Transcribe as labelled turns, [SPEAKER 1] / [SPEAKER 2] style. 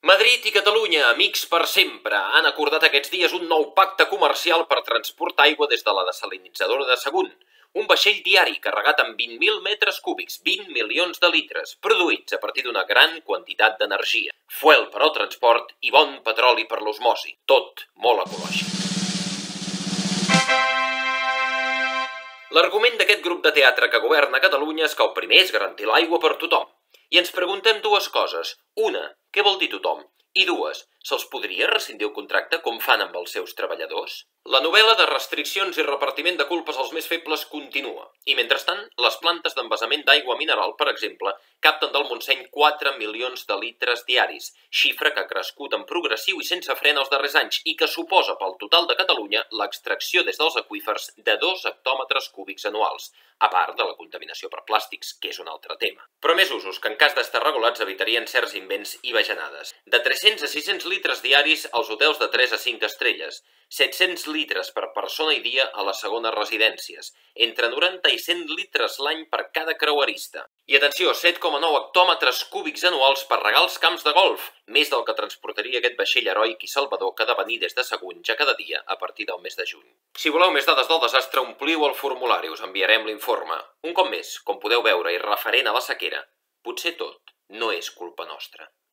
[SPEAKER 1] Madrid i Catalunya, amics per sempre, han acordat aquests dies un nou pacte comercial per transportar aigua des de la desalinitzadora de Sagunt. Un vaixell diari carregat amb 20.000 metres cúbics, 20 milions de litres, produïts a partir d'una gran quantitat d'energia. Fuel per al transport i bon petroli per l'osmosi. Tot molt ecològic. L'argument d'aquest grup de teatre que governa Catalunya és que el primer és garantir l'aigua per tothom. I ens preguntem dues coses. Una, què vol dir tothom? I dues, se'ls podria rescindir el contracte com fan amb els seus treballadors? La novel·la de restriccions i repartiment de culpes als més febles continua. I mentrestant, les plantes d'envasament d'aigua mineral, per exemple, capten del Montseny 4 milions de litres diaris, xifra que ha crescut en progressiu i sense fre en els darrers anys i que suposa pel total de Catalunya l'extracció des dels aqüífers de 2 hectòmetres cúbics anuals, a part de la contaminació per plàstics, que és un altre tema. Però més usos que en cas d'estar regulats evitarien certs invents i bajanades. De 300 a 600 litres diaris als hotels de 3 a 5 estrelles, 700 litres per persona i dia a les segones residències, entre 90 i 100 litres l'any per cada creuerista. I atenció, 7,9 hectòmetres cúbics anuals per regar els camps de golf, més del que transportaria aquest vaixell heroic i salvador que ha de venir des de Sagunt ja cada dia a partir del mes de juny. Si voleu més dades del desastre, ompliu el formulari, us enviarem l'informe. Un cop més, com podeu veure i referent a la sequera, potser tot no és culpa nostra.